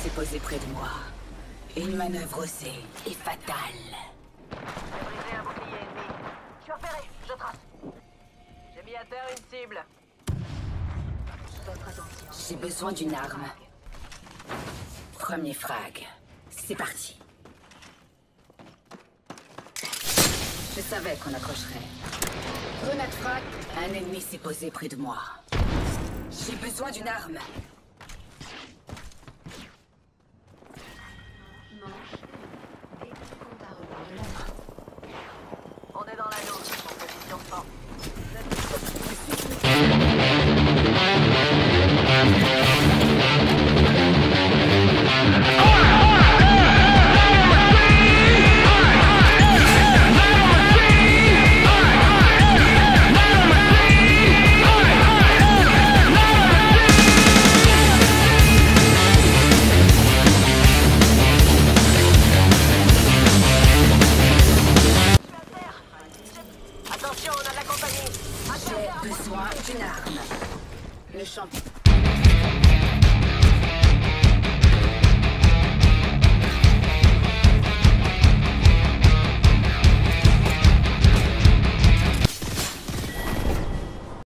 s'est posé près de moi. Une manœuvre osée et fatale. J'ai brisé un bouclier ennemi. Je suis repéré, je trace. J'ai mis à terre une cible. Votre attention. J'ai besoin d'une arme. Premier frag. C'est parti. Je savais qu'on accrocherait. Grenade frag. Un ennemi s'est posé près de moi. J'ai besoin d'une arme. On est dans la douche, en position forte. Attention, on a de la compagnie. J'ai besoin d'une arme. Le champion.